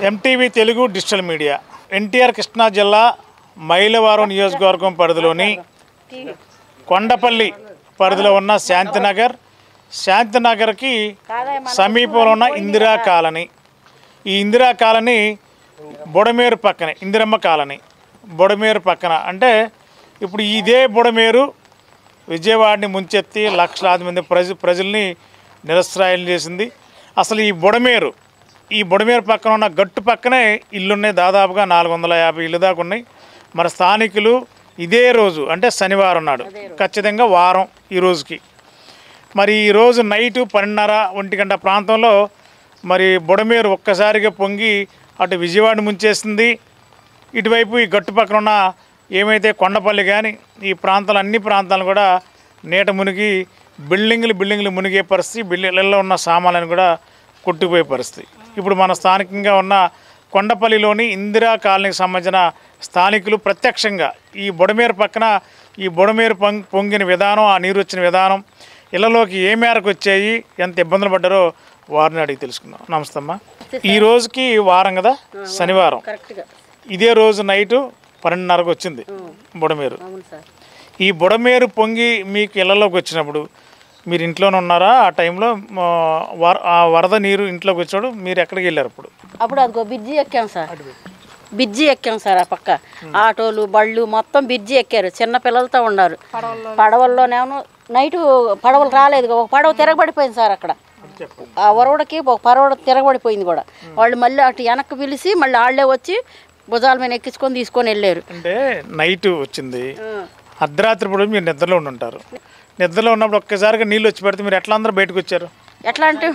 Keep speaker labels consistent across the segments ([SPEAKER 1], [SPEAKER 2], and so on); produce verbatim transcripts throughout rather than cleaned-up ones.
[SPEAKER 1] MTV Telugu digital media NTR Krishna జిల్లా మైలవరం నియోజకవర్గం పరిధిలోని కొండపల్లి పరిధిలో ఉన్న శాంతినగర్ శాంతినగర్కి సమీపంలో ఉన్న ఇందిరా కాలనీ ఈ ఇందిరా కాలనీ బుడమేరు పక్కనే ఇందిరమ్మ కాలనీ బుడమేరు పక్కన అంటే ఇప్పుడు ఇదే బుడమేరు విజయవాడని ముంచెత్తి లక్షలాది మంది ప్రజ ప్రజల్ని నిరస్త్రాయం చేసింది. అసలు ఈ బుడమేరు ఈ బుడమేరు పక్కన ఉన్న గట్టు పక్కనే ఇల్లున్నాయి, దాదాపుగా నాలుగు వందల యాభై ఇల్లు దాకా ఉన్నాయి. మరి స్థానికులు ఇదే రోజు అంటే శనివారం నాడు ఖచ్చితంగా వారం ఈ రోజుకి మరి ఈరోజు నైటు పన్నెండున్నర ఒంటి గంట ప్రాంతంలో మరి బుడమేరు ఒక్కసారిగా పొంగి అటు విజయవాడ ముంచేస్తుంది. ఇటువైపు ఈ గట్టు పక్కన ఉన్న ఏమైతే కొండపల్లి కానీ ఈ ప్రాంతాలు అన్ని ప్రాంతాలు కూడా నీట మునిగి బిల్డింగ్లు బిల్డింగ్లు మునిగే పరిస్థితి, బిల్డింగ్లలో ఉన్న సామాన్లను కూడా కొట్టుకుపోయే పరిస్థితి. ఇప్పుడు మన స్థానికంగా ఉన్న కొండపల్లిలోని ఇందిరా కాలనీకి సంబంధించిన స్థానికులు ప్రత్యక్షంగా ఈ బుడమేరు పక్కన ఈ బుడమేరు పొంగిన విధానం, ఆ నీరు వచ్చిన విధానం, ఇళ్లలోకి ఏ మేరకు వచ్చాయి, ఎంత ఇబ్బందులు పడ్డారో వారిని అడిగి తెలుసుకుందాం. నమస్తే అమ్మా. ఈ రోజుకి వారం కదా, శనివారం, ఇదే రోజు నైటు పన్నెండున్నరకు వచ్చింది బుడమేరు. ఈ బుడమేరు పొంగి మీకు ఇళ్లలోకి వచ్చినప్పుడు మీరు ఇంట్లోనే ఉన్నారా? ఆ టైంలో ఆ వరద నీరు ఇంట్లోకి వచ్చినప్పుడు మీరు ఎక్కడికి వెళ్ళారు? అప్పుడు
[SPEAKER 2] అప్పుడు అదిగో బిర్జీ ఎక్కాం సార్, బిర్జీ ఎక్కాం సార్. ఆ పక్క ఆటోలు బళ్ళు మొత్తం బిర్జీ ఎక్కారు, చిన్న పిల్లలతో ఉన్నారు. పడవల్లోనేమో నైటు పడవలు రాలేదు, ఒక పడవ తిరగబడిపోయింది సార్. అక్కడ ఆ వరవడకి ఒక పడవ తిరగబడిపోయింది కూడా. వాళ్ళు మళ్ళీ అటు వెనక్కి పిలిచి మళ్ళీ వాళ్ళే వచ్చి భుజాల మీద ఎక్కించుకొని తీసుకొని వెళ్ళారు.
[SPEAKER 1] అంటే నైట్ వచ్చింది, అర్ధరాత్రి కూడా మీరు నిద్రలో ఉండి ఉంటారు. నిద్రలో ఉన్నప్పుడు ఒక్కసారిగా నీళ్ళు వచ్చి పడితే మీరు ఎట్లా అందరూ బయటకు వచ్చారు?
[SPEAKER 2] ఎట్లా అంటే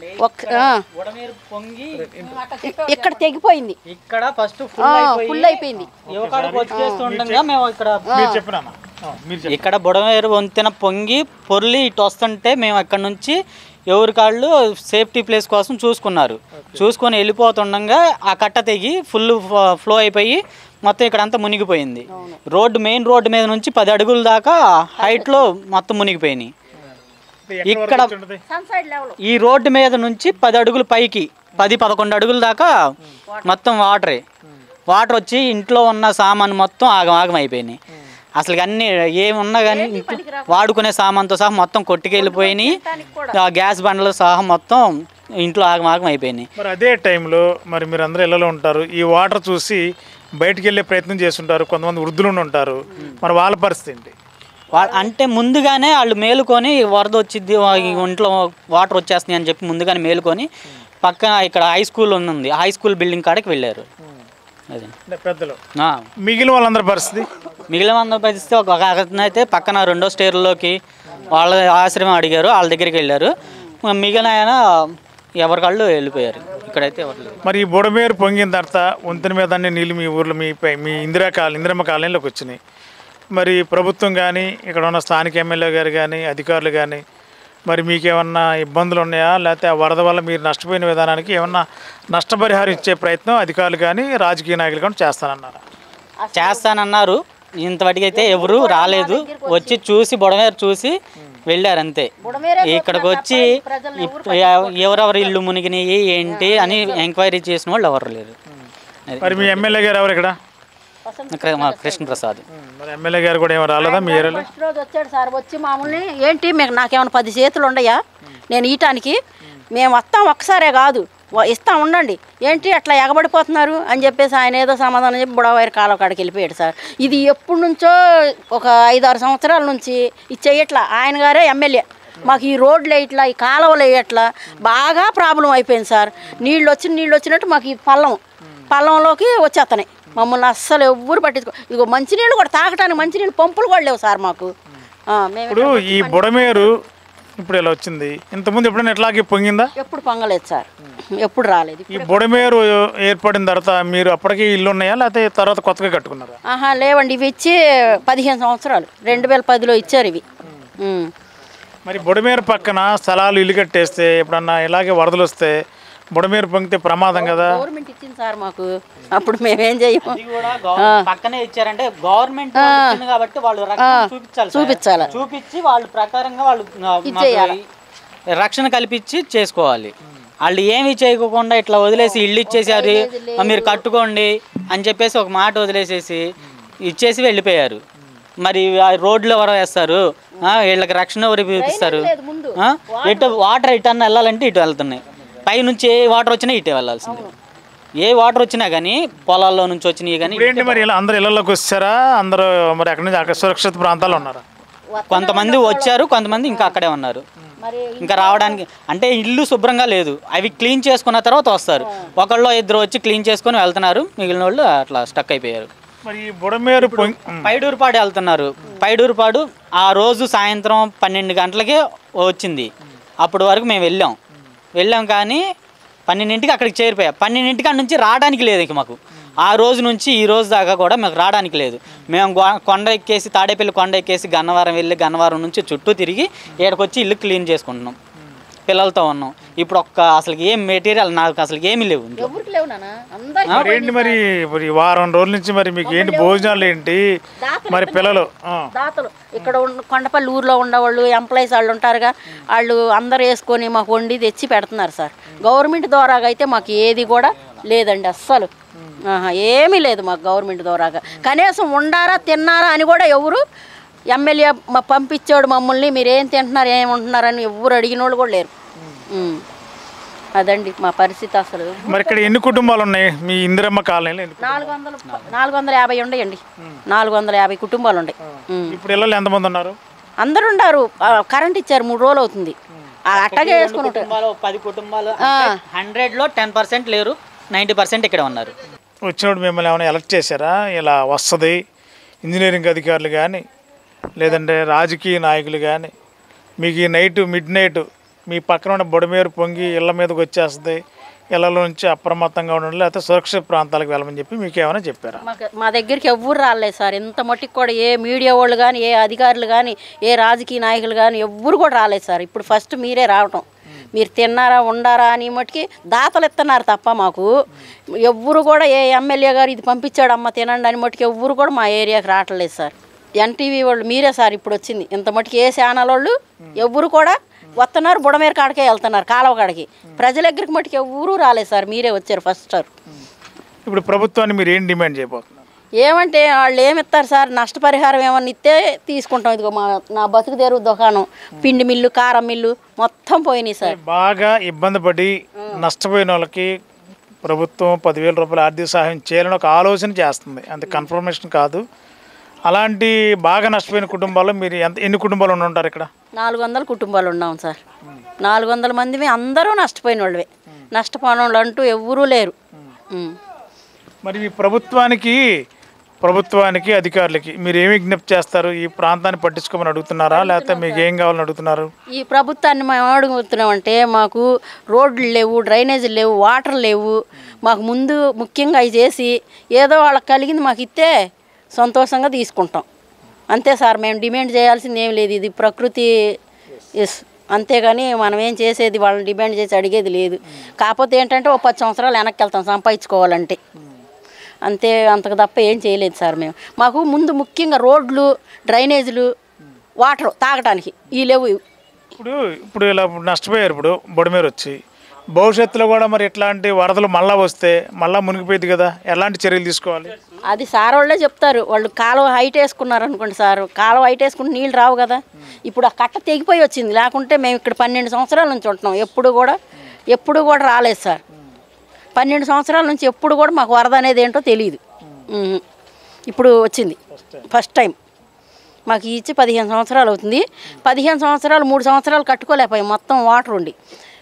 [SPEAKER 2] ఇక్కడ తెగిపోయింది,
[SPEAKER 3] ఇక్కడ ఫస్ట్
[SPEAKER 2] ఫుల్ అయిపోయింది.
[SPEAKER 3] ఇక్కడ బుడమేరు వంతెన పొంగి పొర్లి ఇటు వస్తుంటే మేము అక్కడ నుంచి ఎవరి కాళ్ళు సేఫ్టీ ప్లేస్ కోసం చూసుకున్నారు. చూసుకొని వెళ్ళిపోతుండగా ఆ కట్ట తెగి ఫుల్ ఫ్లో అయిపోయి మొత్తం ఇక్కడంతా మునిగిపోయింది. రోడ్డు మెయిన్ రోడ్డు మీద నుంచి పది అడుగుల దాకా హైట్లో మొత్తం మునిగిపోయినాయి. ఇక్కడ ఈ రోడ్డు మీద నుంచి పది అడుగులు పైకి పది పదకొండు అడుగుల దాకా మొత్తం వాటరే వాటర్ వచ్చి ఇంట్లో ఉన్న సామాను మొత్తం ఆగం ఆగం అయిపోయినాయి. అసలు అన్నీ ఏమున్నా కానీ వాడుకునే సామాన్తో సహా మొత్తం కొట్టుకెళ్ళిపోయినాయి. గ్యాస్ బండ్లు సహా మొత్తం ఇంట్లో ఆగం ఆగం అయిపోయినాయి.
[SPEAKER 1] మరి అదే టైంలో మరి మీరు అందరూ ఇళ్లలో ఉంటారు, ఈ వాటర్ చూసి బయటికి వెళ్ళే ప్రయత్నం చేస్తుంటారు, కొంతమంది వృద్ధులు ఉంటారు, మరి వాళ్ళ పరిస్థితి ఏంటి?
[SPEAKER 3] అంటే ముందుగానే వాళ్ళు మేలుకొని వరద వచ్చింది ఇంట్లో వాటర్ వచ్చేస్తున్నాయి అని చెప్పి ముందుగానే మేలుకొని పక్కన ఇక్కడ హై స్కూల్ ఉంది, హై స్కూల్ బిల్డింగ్ కాడికి వెళ్ళారు. అదే
[SPEAKER 1] పెద్దలు. మిగిలిన వాళ్ళందరి పరిస్థితి
[SPEAKER 3] మిగిలిన వాళ్ళ పరిస్థితి ఒక అయితే పక్కన రెండో స్టేర్లోకి వాళ్ళ ఆశ్రమం అడిగారు, వాళ్ళ దగ్గరికి వెళ్ళారు. మిగిలిన ఆయన ఎవరికాళ్ళు వెళ్ళిపోయారు. ఇక్కడైతే ఎవరు లేరు.
[SPEAKER 1] మరి ఈ బుడమేరు పొంగిన తర్వాత వంతెన మీద అన్ని నీళ్ళు మీ ఊర్లో మీ మీ ఇందిరా కాలనీ ఇందిరమ్మ కాలనీలోకి వచ్చినాయి. మరి ప్రభుత్వం కానీ ఇక్కడ ఉన్న స్థానిక ఎమ్మెల్యే గారు కానీ అధికారులు కానీ మరి మీకు ఏమన్నా ఇబ్బందులు ఉన్నాయా, లేకపోతే ఆ వరద వల్ల మీరు నష్టపోయిన విధానానికి ఏమన్నా నష్టపరిహారం ఇచ్చే ప్రయత్నం అధికారులు కానీ రాజకీయ నాయకులు కానీ చేస్తానన్నారా?
[SPEAKER 3] చేస్తానన్నారు. ఇంతవరకు అయితే ఎవరు రాలేదు, వచ్చి చూసి బుడమేరు చూసి వెళ్ళారు అంతే. ఇక్కడికి వచ్చి ఎవరెవరు ఇల్లు మునిగినాయి ఏంటి అని ఎంక్వైరీ చేసిన వాళ్ళు ఎవరు లేరు.
[SPEAKER 1] మరి మీ ఎమ్మెల్యే గారు ఎవరు ఇక్కడ?
[SPEAKER 3] కృష్ణప్రసాద్.
[SPEAKER 1] మరి ఎమ్మెల్యే గారు కూడా ఏమో రాలేదా? మీ ఏరియాలో
[SPEAKER 2] ఫస్ట్ రోజు వచ్చాడు సార్. వచ్చి మామూలుని ఏంటి మీకు నాకేమైనా పది చేతులు ఉండయా నేను ఈయటానికి, మేము వస్తాం ఒక్కసారే కాదు ఇస్తాం ఉండండి, ఏంటి అట్లా ఎగబడిపోతున్నారు అని చెప్పేసి ఆయన ఏదో సమాధానం చెప్పి బుడమేరు కాలువ కాడికి వెళ్ళిపోయాడు సార్. ఇది ఎప్పటి నుంచో ఒక ఐదారు సంవత్సరాల నుంచి ఇది చెయ్యట్లా. ఆయన గారే ఎమ్మెల్యే. మాకు ఈ రోడ్లు వేయట్లా, ఈ కాలువలు వేయట్లా, బాగా ప్రాబ్లం అయిపోయింది సార్. నీళ్ళు వచ్చి నీళ్ళు వచ్చినట్టు మాకు ఈ పల్లం పల్లంలోకి వచ్చేస్తున్నాయి. మమ్మల్ని అస్సలు ఎవ్వరు పట్టించుకో. ఇదిగో మంచినీళ్ళు కూడా తాగటానికి మంచినీళ్ళు పంపులు కూడా లేవు సార్ మాకు.
[SPEAKER 1] ఇప్పుడు ఈ బుడమేరు ఇప్పుడు ఇలా వచ్చింది, ఇంతకుముందు ఎప్పుడైనా ఎట్లాగే పొంగిందా?
[SPEAKER 2] ఎప్పుడు పొంగలేదు సార్, ఎప్పుడు రాలేదు.
[SPEAKER 1] ఈ బుడమేరు ఏర్పడిన తర్వాత మీరు అప్పటికి ఇల్లు ఉన్నాయా లేకపోతే తర్వాత కొత్తగా కట్టుకున్నారా?
[SPEAKER 2] ఆహా లేవండి, ఇవి ఇచ్చి పదిహేను సంవత్సరాలు రెండు వేల పదిలో ఇచ్చారు ఇవి.
[SPEAKER 1] మరి బుడమేరు పక్కన స్థలాలు ఇల్లు కట్టేస్తే ఎప్పుడన్నా ఇలాగే వరదలు వస్తే బుడమేరు పొంగితే ప్రమాదం కదా.
[SPEAKER 2] గవర్నమెంట్ ఇచ్చింది సార్ మాకు, అప్పుడు మేమేం చేయము.
[SPEAKER 3] పక్కనే ఇచ్చారంటే గవర్నమెంట్ కాబట్టి వాళ్ళు చూపించాలి
[SPEAKER 2] చూపించాలి
[SPEAKER 3] చూపించి వాళ్ళ ప్రకారంగా వాళ్ళు రక్షణ కల్పించి చేసుకోవాలి. వాళ్ళు ఏమీ చేయకుండా ఇట్లా వదిలేసి ఇల్లు ఇచ్చేసారు, మీరు కట్టుకోండి అని చెప్పేసి ఒక మాట వదిలేసేసి ఇచ్చేసి వెళ్ళిపోయారు. మరి రోడ్లు ఎవరు వేస్తారు, వీళ్ళకి రక్షణ ఎవరు ఇస్తారు? ఇటు వాటర్ ఇటు అన్న వెళ్ళాలంటే ఇటు వెళ్తున్నాయి, పైనుంచి ఏ వాటర్ వచ్చినా ఇటే వెళ్ళాల్సిందే. ఏ వాటర్ వచ్చినా కానీ పొలాల్లో నుంచి వచ్చినాయి కానీ.
[SPEAKER 1] మరి ఇలా అందరు ఇళ్లలోకి వచ్చారా? అందరూ మరి అక్కడి నుంచి అక్కడ సురక్షిత ప్రాంతాలు ఉన్నారా?
[SPEAKER 3] కొంతమంది వచ్చారు, కొంతమంది ఇంకా అక్కడే ఉన్నారు. ఇంకా రావడానికి అంటే ఇల్లు శుభ్రంగా లేదు, అవి క్లీన్ చేసుకున్న తర్వాత వస్తారు. ఒకళ్ళు ఇద్దరు వచ్చి క్లీన్ చేసుకొని వెళ్తున్నారు, మిగిలిన వాళ్ళు అట్లా స్టక్ అయిపోయారు.
[SPEAKER 1] మరి బుడమేరు
[SPEAKER 3] పైడూరుపాడు వెళ్తున్నారు. పైడూరుపాడు ఆ రోజు సాయంత్రం పన్నెండు గంటలకే వచ్చింది. అప్పటి వరకు మేము వెళ్ళాం వెళ్ళాం కానీ పన్నెండింటికి అక్కడికి చేరిపోయాం. పన్నెండింటికి అక్కడ నుంచి రావడానికి లేదు ఇక మాకు. ఆ రోజు నుంచి ఈ రోజు దాకా కూడా మాకు రావడానికి లేదు. మేము కొండ ఎక్కేసి తాడేపల్లి కొండ ఎక్కేసి గన్నవరం వెళ్ళి గన్నవరం నుంచి చుట్టూ తిరిగి ఇక్కడికి వచ్చి ఇల్లు క్లీన్ చేసుకుంటున్నాం, పిల్లలతో ఉన్నాం. ఇప్పుడు ఒక్క అసలు ఏం మెటీరియల్ నాకు అసలు ఏమీ లేవు.
[SPEAKER 1] ఏంటి మరి మరి వారం రోజుల నుంచి మరి మీకు ఏంటి భోజనాలు ఏంటి మరి పిల్లలు?
[SPEAKER 2] దాతలు ఇక్కడ కొండపల్లి ఊర్లో ఉండేవాళ్ళు ఎంప్లాయీస్ వాళ్ళు ఉంటారుగా, వాళ్ళు అందరు వేసుకొని మాకు వండి తెచ్చి పెడుతున్నారు సార్. గవర్నమెంట్ ద్వారాగా అయితే మాకు ఏది కూడా లేదండి, అస్సలు ఏమీ లేదు మాకు గవర్నమెంట్ ద్వారాగా. కనీసం ఉండారా తిన్నారా అని కూడా ఎవరు ఎమ్మెల్యే మా పంపించాడు మమ్మల్ని, మీరు ఏం తింటున్నారు ఏముంటున్నారని ఎవరు అడిగిన వాళ్ళు కూడా లేరు. అదండి మా పరిస్థితి అసలు.
[SPEAKER 1] మరి ఇక్కడ ఎన్ని కుటుంబాలు ఉన్నాయి మీ ఇందిరమ్మ కాలనీలో?
[SPEAKER 2] నాలుగు వందల నాలుగు వందల యాభై ఉన్నాయండి, నాలుగు వందల యాభై కుటుంబాలు ఉన్నాయి.
[SPEAKER 1] ఇప్పుడు ఇళ్ళలో ఎంతమంది ఉన్నారు?
[SPEAKER 2] అందరు ఉన్నారు. కరెంట్ ఇచ్చారు, మూడు రోజులు అవుతుంది. అట్టగే వేసుకుని
[SPEAKER 3] పది కుటుంబాలు హండ్రెడ్ లో టెన్ పర్సెంట్ లేరు, నైంటీ పర్సెంట్ ఇక్కడ ఉన్నారు.
[SPEAKER 1] వచ్చినప్పుడు మిమ్మల్ని ఏమైనా ఎలక్ట్ చేశారా? ఇలా వస్తుంది ఇంజనీరింగ్ అధికారులు కానీ లేదంటే రాజకీయ నాయకులు కానీ మీకు ఈ నైట్ మిడ్ నైట్ మీ పక్కన ఉన్న బుడమేరు పొంగి ఇళ్ళ మీదకి వచ్చేస్తుంది, ఇళ్ళలో నుంచి అప్రమత్తంగా ఉండాలి లేకపోతే సురక్షిత ప్రాంతాలకు వెళ్ళమని చెప్పి మీకు ఏమైనా చెప్పారా?
[SPEAKER 2] మా దగ్గరికి ఎవ్వరు రాలేదు సార్. ఇంత మట్టికి కూడా ఏ మీడియా వాళ్ళు కానీ ఏ అధికారులు కానీ ఏ రాజకీయ నాయకులు కానీ ఎవ్వరు కూడా రాలేదు సార్. ఇప్పుడు ఫస్ట్ మీరే రావటం, మీరు తిన్నారా ఉండారా అని మట్టుకి దాతలు ఇస్తున్నారు తప్ప మాకు ఎవ్వరు కూడా ఏ ఎమ్మెల్యే గారు ఇది పంపించాడు అమ్మ తినండి అని మట్టుకు ఎవ్వరు కూడా మా ఏరియాకి రావట్లేదు సార్. ఎన్టీవీ వాళ్ళు మీరే సార్ ఇప్పుడు వచ్చింది. ఇంత మట్టుకు ఏ ఛానల్ వాళ్ళు ఎవ్వరు కూడా వస్తున్నారు, బుడమేరు కాడికే వెళ్తున్నారు, కాలువ కాడికి. ప్రజల దగ్గరికి మట్టుకు ఎవ్వరూ రాలేదు సార్, మీరే వచ్చారు ఫస్ట్ సార్.
[SPEAKER 1] ఇప్పుడు ప్రభుత్వాన్ని మీరు ఏం డిమాండ్ చేయబోతున్నారు?
[SPEAKER 2] ఏమంటే వాళ్ళు ఏమిస్తారు సార్, నష్టపరిహారం ఏమన్నా ఇస్తే తీసుకుంటాం. ఇదిగో మా నా బతుకు తెరువు దుకాణం, పిండి మిల్లు కారం మిల్లు మొత్తం పోయినాయి సార్.
[SPEAKER 1] బాగా ఇబ్బంది పడి నష్టపోయిన వాళ్ళకి ప్రభుత్వం పదివేల రూపాయల ఆర్థిక సహాయం చేయాలని ఒక ఆలోచన చేస్తుంది, అంత కన్ఫర్మేషన్ కాదు. అలాంటి బాగా నష్టపోయిన కుటుంబాల్లో మీరు ఎంత ఎన్ని కుటుంబాలు ఉండి ఉంటారు ఇక్కడ?
[SPEAKER 2] నాలుగు వందల కుటుంబాలు ఉన్నాం సార్. నాలుగు వందల మంది అందరూ నష్టపోయిన వాళ్ళవే, నష్టపోయిన వాళ్ళు అంటూ ఎవ్వరూ లేరు.
[SPEAKER 1] మరి ఈ ప్రభుత్వానికి ప్రభుత్వానికి అధికారులకి మీరు ఏమి విజ్ఞప్తి చేస్తారు? ఈ ప్రాంతాన్ని పట్టించుకోమని అడుగుతున్నారా లేకపోతే మీకు ఏం కావాలని అడుగుతున్నారు?
[SPEAKER 2] ఈ ప్రభుత్వాన్ని మేము అడుగుతున్నామంటే మాకు రోడ్లు లేవు, డ్రైనేజీలు లేవు, వాటర్ లేవు. మాకు ముందు ముఖ్యంగా అవి చేసి ఏదో వాళ్ళకి కలిగింది మాకు ఇస్తే సంతోషంగా తీసుకుంటాం అంతే సార్. మేము డిమాండ్ చేయాల్సింది ఏం లేదు, ఇది ప్రకృతి ఎస్ అంతేగాని మనం ఏం చేసేది వాళ్ళని డిమాండ్ చేసి అడిగేది లేదు. కాకపోతే ఏంటంటే ఓ పది సంవత్సరాలు వెనక్కి వెళ్తాం సంపాదించుకోవాలంటే, అంతే. అంతకు తప్ప ఏం చేయలేదు సార్ మేము. మాకు ముందు ముఖ్యంగా రోడ్లు, డ్రైనేజీలు, వాటర్ తాగటానికి ఈ లేవు.
[SPEAKER 1] ఇప్పుడు ఇప్పుడు ఇలా నష్టపోయారు ఇప్పుడు బుడమేరు వచ్చి, భవిష్యత్తులో కూడా మరి ఇట్లాంటి వరదలు మళ్ళీ వస్తే మళ్ళీ మునిగిపోయింది కదా, ఎలాంటి చర్యలు తీసుకోవాలి?
[SPEAKER 2] అది సార్ వాళ్ళే చెప్తారు. వాళ్ళు కాలువ హైట్ వేసుకున్నారు అనుకోండి సార్, కాలువ హైట్ వేసుకుంటే నీళ్ళు రావు కదా. ఇప్పుడు ఆ కట్ట తెగిపోయి వచ్చింది, లేకుంటే మేము ఇక్కడ పన్నెండు సంవత్సరాల నుంచి ఉంటున్నాం, ఎప్పుడు కూడా ఎప్పుడు కూడా రాలేదు సార్. పన్నెండు సంవత్సరాల నుంచి ఎప్పుడు కూడా మాకు వరద అనేది ఏంటో తెలియదు. ఇప్పుడు వచ్చింది ఫస్ట్ టైం. మాకు ఇచ్చి పదిహేను సంవత్సరాలు అవుతుంది. పదిహేను సంవత్సరాలు మూడు సంవత్సరాలు కట్టుకోలేకపోయాం మొత్తం వాటర్ ఉండి.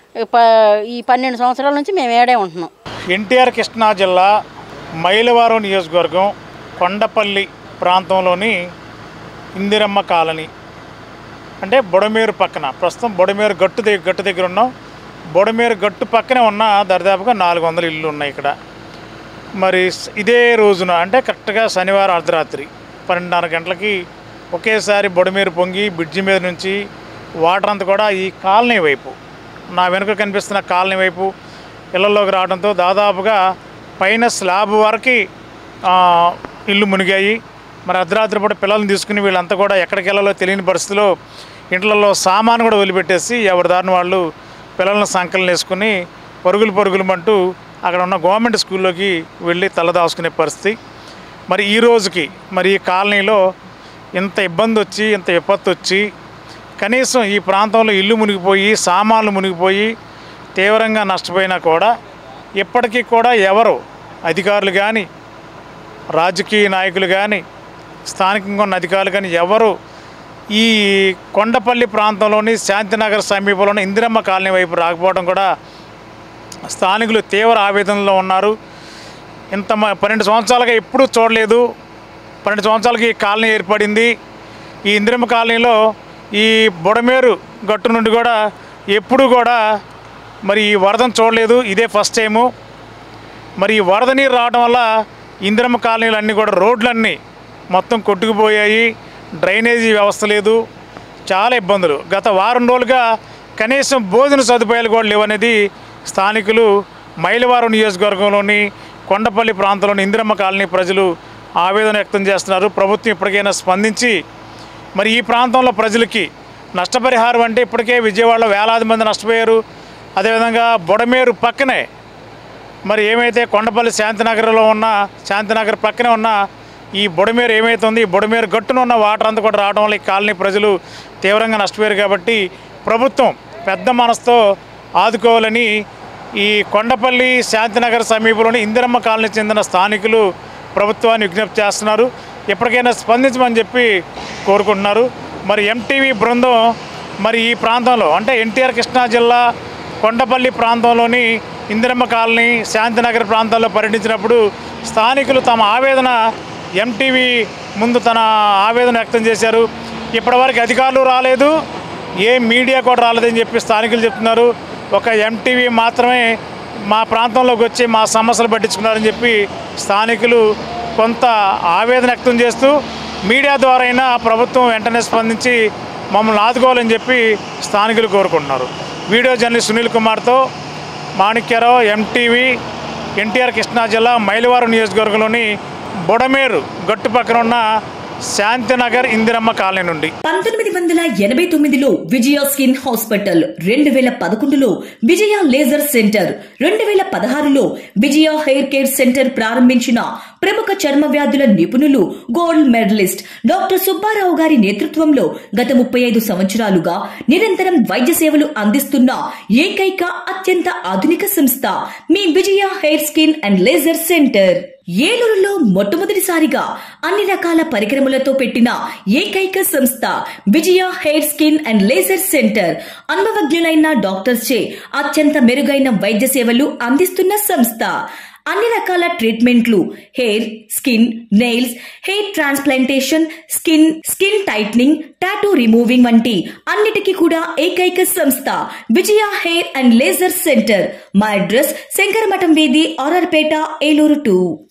[SPEAKER 2] ఈ పన్నెండు సంవత్సరాల నుంచి మేము ఏడే ఉంటున్నాం.
[SPEAKER 1] ఎన్టీఆర్ కృష్ణా జిల్లా మైలవరం నియోజకవర్గం కొండపల్లి ప్రాంతంలోని ఇందిరమ్మ కాలనీ అంటే బుడమేరు పక్కన, ప్రస్తుతం బుడమేరు గట్టు దగ్గర గట్టు దగ్గర ఉన్నాం. బుడమేరు గట్టు పక్కనే ఉన్న దరిదాపుగా నాలుగు వందల ఇళ్ళు ఉన్నాయి ఇక్కడ. మరి ఇదే రోజున అంటే కరెక్ట్గా శనివారం అర్ధరాత్రి పన్నెండున్నర గంటలకి ఒకేసారి బుడమేరు పొంగి బ్రిడ్జి మీద నుంచి వాటర్ అంతా కూడా ఈ కాలనీ వైపు, నా వెనుక కనిపిస్తున్న కాలనీ వైపు ఇళ్లలోకి రావడంతో దాదాపుగా పైన స్లాబ్ వరకు ఇల్లు మునిగాయి. మరి అర్ధరాత్రి పూట పిల్లల్ని తీసుకుని వీళ్ళంతా కూడా ఎక్కడికి వెళ్ళాలో తెలియని పరిస్థితిలో ఇంట్లలో సామాను కూడా వదిలిపెట్టేసి ఎవరి దారిని వాళ్ళు పిల్లలను సంకలనం వేసుకుని పరుగులు పరుగులమంటూ అక్కడ ఉన్న గవర్నమెంట్ స్కూల్లోకి వెళ్ళి తలదాచుకునే పరిస్థితి. మరి ఈ రోజుకి మరి ఈ కాలనీలో ఇంత ఇబ్బంది వచ్చి ఇంత విపత్తు వచ్చి కనీసం ఈ ప్రాంతంలో ఇల్లు మునిగిపోయి సామాన్లు మునిగిపోయి తీవ్రంగా నష్టపోయినా కూడా ఇప్పటికీ కూడా ఎవరు అధికారులు కానీ రాజకీయ నాయకులు కానీ స్థానికంగా ఉన్న అధికారులు కానీ ఎవరు ఈ కొండపల్లి ప్రాంతంలోని శాంతినగర్ సమీపంలోని ఇందిరమ్మ కాలనీ వైపు రాకపోవడం కూడా స్థానికులు తీవ్ర ఆవేదనలో ఉన్నారు. ఇంత పన్నెండు సంవత్సరాలుగా ఎప్పుడూ చూడలేదు. పన్నెండు సంవత్సరాలకి ఈ కాలనీ ఏర్పడింది. ఈ ఇందిరమ్మ కాలనీలో ఈ బుడమేరు గట్టు నుండి కూడా ఎప్పుడు కూడా మరి ఈ వరదను చూడలేదు. ఇదే ఫస్ట్ టైము. మరి ఈ వరద నీరు రావడం వల్ల ఇందిరమ్మ కాలనీలు అన్నీ కూడా రోడ్లన్నీ మొత్తం కొట్టుకుపోయాయి. డ్రైనేజీ వ్యవస్థ లేదు. చాలా ఇబ్బందులు. గత వారం రోజులుగా కనీసం భోజన సదుపాయాలు కూడా లేవనేది స్థానికులు మైలవరం నియోజకవర్గంలోని కొండపల్లి ప్రాంతంలోని ఇందిరమ్మ కాలనీ ప్రజలు ఆవేదన వ్యక్తం చేస్తున్నారు. ప్రభుత్వం ఇప్పటికైనా స్పందించి మరి ఈ ప్రాంతంలో ప్రజలకి నష్టపరిహారం అంటే ఇప్పటికే విజయవాడలో వేలాది మంది నష్టపోయారు. అదేవిధంగా బుడమేరు పక్కనే మరి ఏమైతే కొండపల్లి శాంతినగర్లో ఉన్న శాంతినగర్ పక్కనే ఉన్న ఈ బుడమేరు ఏమైతే ఉంది ఈ బుడమేరు గట్టున ఉన్న వాటర్ అంతా కూడా రావడం వల్ల ఈ కాలనీ ప్రజలు తీవ్రంగా నష్టపోయారు. కాబట్టి ప్రభుత్వం పెద్ద మనసుతో ఆదుకోవాలని ఈ కొండపల్లి శాంతినగర్ సమీపంలోని ఇందిరమ్మ కాలనీకి చెందిన స్థానికులు ప్రభుత్వాన్ని విజ్ఞప్తి చేస్తున్నారు. ఎప్పటికైనా స్పందించమని చెప్పి కోరుకుంటున్నారు. మరి ఎంటీవీ బృందం మరి ఈ ప్రాంతంలో అంటే ఎన్టీఆర్ కృష్ణా జిల్లా కొండపల్లి ప్రాంతంలోని ఇందిరమ్మ కాలనీ శాంతినగర్ ప్రాంతాల్లో పర్యటించినప్పుడు స్థానికులు తమ ఆవేదన ఎంటీవీ ముందు తన ఆవేదన వ్యక్తం చేశారు. ఇప్పటివరకు అధికారులు రాలేదు, ఏ మీడియా కూడా రాలేదని చెప్పి స్థానికులు చెప్తున్నారు. ఒక ఎంటీవీ మాత్రమే మా ప్రాంతంలోకి వచ్చి మా సమస్యలు పట్టించుకున్నారని చెప్పి స్థానికులు కొంత ఆవేదన వ్యక్తం చేస్తూ మీడియా ద్వారా అయినా ప్రభుత్వం వెంటనే స్పందించి మమ్మల్ని ఆదుకోవాలని చెప్పి స్థానికులు కోరుకుంటున్నారు. వీడియో జర్నలిస్ట్ సునీల్ కుమార్తో మాణిక్యరావు, ఎంటీవీ, ఎన్టీఆర్ కృష్ణా జిల్లా మైలవరం నియోజకవర్గంలోని బుడమేరు గట్టు పక్కన ఉన్న శాంతినగర్ ఇందిరమ్మ కాలనీ నుండి.
[SPEAKER 4] పంతొమ్మిది వందల ఎనభై తొమ్మిదిలో విజయ స్కిన్ హాస్పిటల్, రెండు వేల పదకొండులో విజయ లేజర్ సెంటర్, రెండు వేల పదహారులో విజయ హెయిర్ కేర్ సెంటర్ ప్రారంభించిన ప్రముఖ చర్మ వ్యాధుల నిపుణులు, గోల్డ్ మెడలిస్ట్ డాక్టర్ సుబ్బారావు గారి నేతృత్వంలో గత ముప్పై ఐదు సంవత్సరాలుగా నిరంతరం వైద్య సేవలు అందిస్తున్న ఏకైక అత్యంత ఆధునిక సంస్థ మీ Vijaya hair skin and laser centre. ఏలూరులో మొట్టమొదటిసారిగా అన్ని రకాల పరికరములతో పెట్టిన ఏకైక సంస్థ Vijaya hair skin and laser centre. అనుభవజ్ఞులైన డాక్టర్స్ చే అత్యంత మెరుగైన వైద్య సేవలు అందిస్తున్న సంస్థ. అన్ని రకాల ట్రీట్మెంట్లు, hair, skin, nails, hair transplantation, skin skin tightening, tattoo removing వంటి అన్నిటికీ కూడా ఏకైక సంస్థ Vijaya hair and laser centre. మా అడ్రస్ శంకరమఠం వీధి, ఆర్ఆర్పేట, ఏలూరు టూ.